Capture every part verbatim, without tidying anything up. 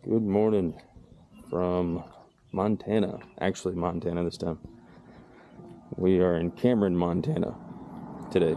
Good morning from Montana. Actually, Montana this time. We are in Cameron, Montana today.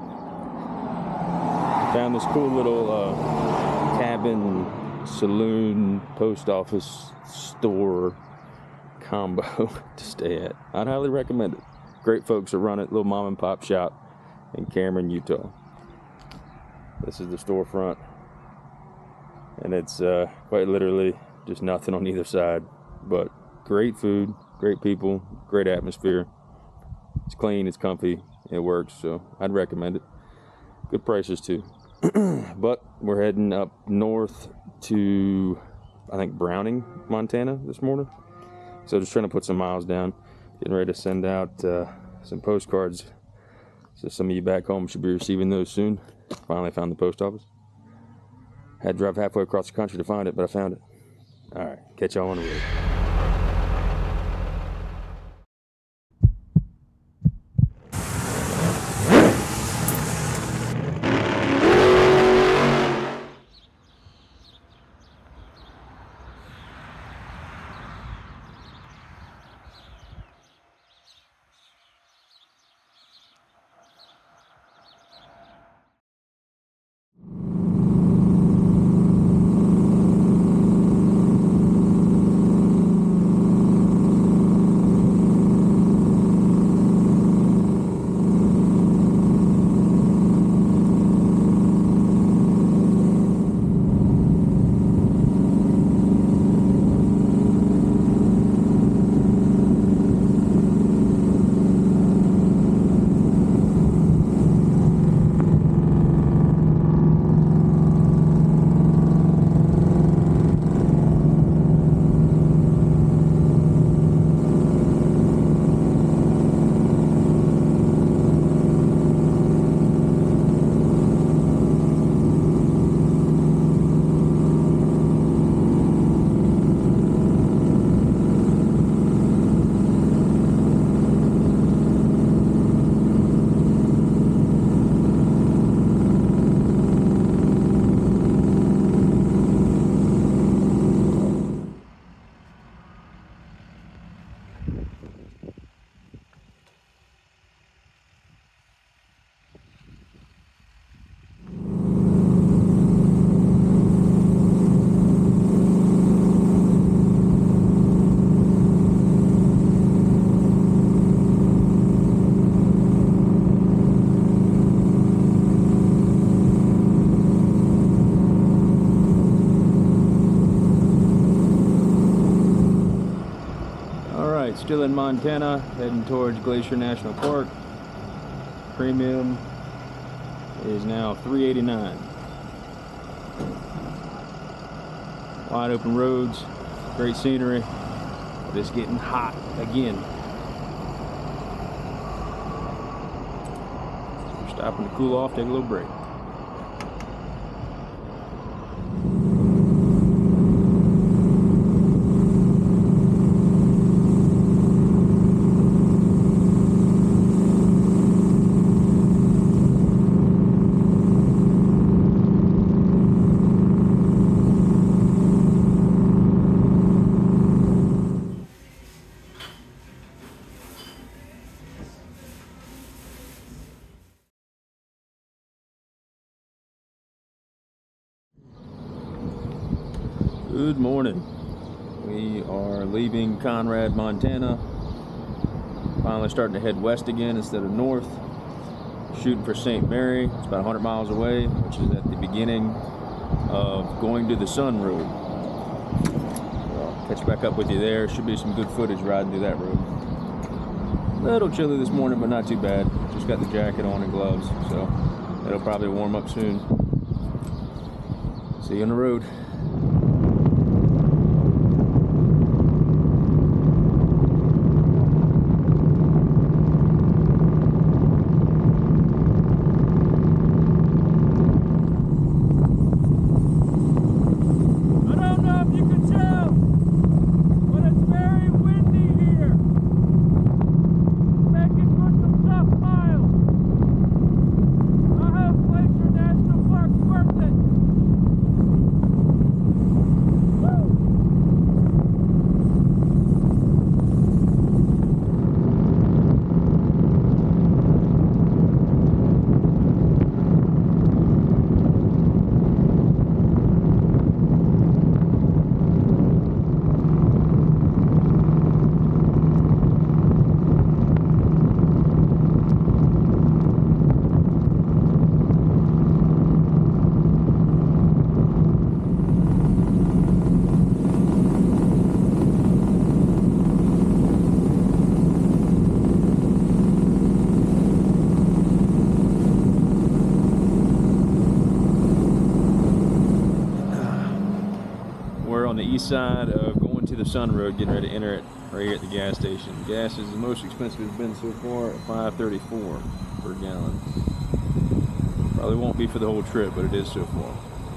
Found this cool little uh, cabin, saloon, post office, store combo to stay at. I'd highly recommend it. Great folks that run it, little mom and pop shop in Cameron, Utah. This is the storefront. And it's uh, quite literally just nothing on either side, but great food, great people, great atmosphere. It's clean, it's comfy, it works, so I'd recommend it. Good prices too. But we're heading up north to, I think, Browning, Montana this morning. So just trying to put some miles down, getting ready to send out uh, some postcards. So some of you back home should be receiving those soon. Finally found the post office. Had to drive halfway across the country to find it, but I found it. All right, catch y'all on the road. Still in Montana, heading towards Glacier National Park. Premium is now three eighty-nine. Wide open roads, great scenery, but it's getting hot again. We're stopping to cool off, take a little break. Good morning. We are leaving Conrad, Montana. Finally starting to head west again instead of north. Shooting for Saint Mary. It's about one hundred miles away, which is at the beginning of Going to the Sun Road. So I'll catch back up with you there. Should be some good footage riding through that road. A little chilly this morning, but not too bad. Just got the jacket on and gloves, so it'll probably warm up soon. See you on the road. east side of going to the Sun Road, getting ready to enter it right here at the gas station. Gas is the most expensive it's been so far at five thirty-four per gallon. Probably won't be for the whole trip, but it is so far.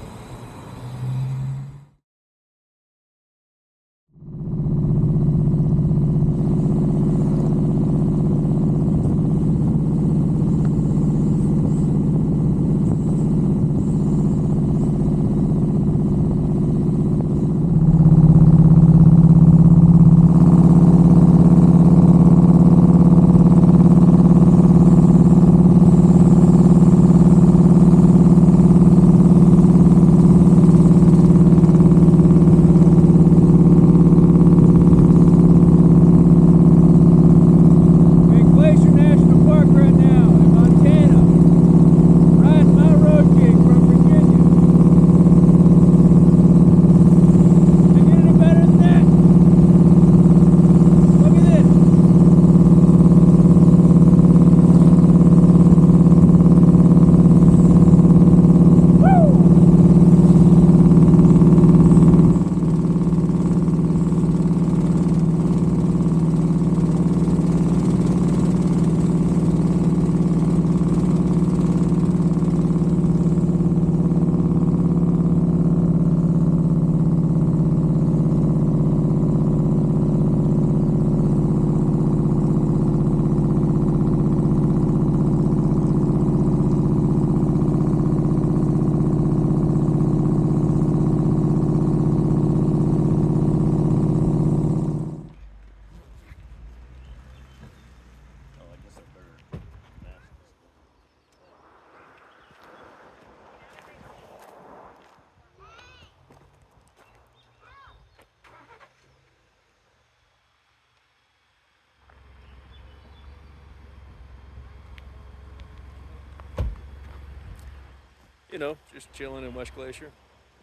You know, just chilling in West Glacier.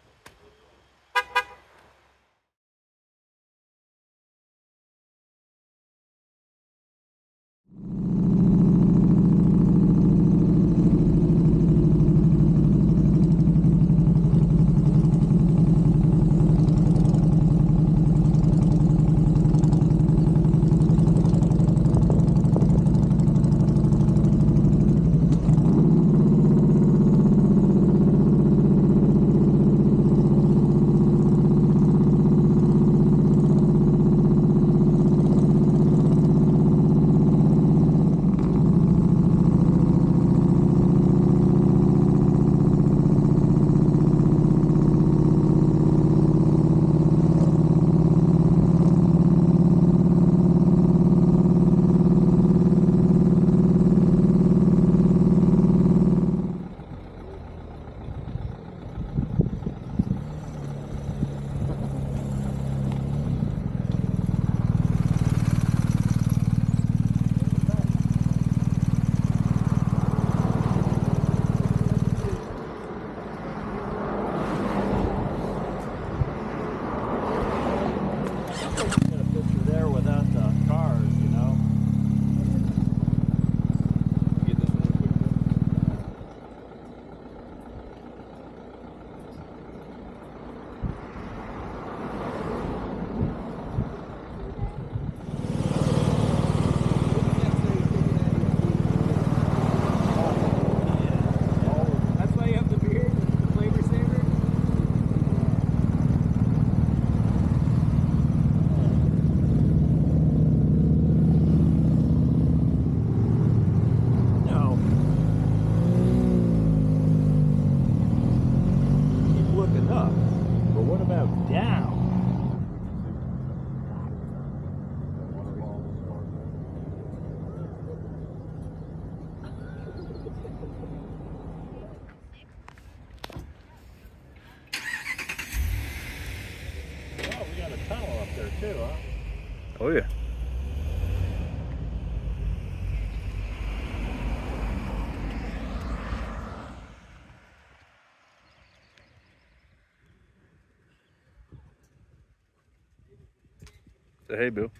Too, huh? Oh yeah. Say hey, Bill.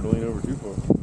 lean over too far.